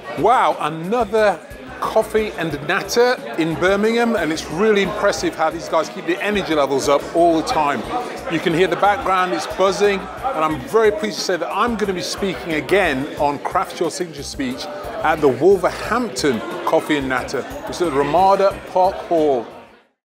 Wow, another coffee and natter in Birmingham, and it's really impressive how these guys keep the energy levels up all the time. You can hear the background, it's buzzing, and I'm very pleased to say that I'm going to be speaking again on Craft Your Signature Speech at the Wolverhampton Coffee and Natter, which is at Ramada Park Hall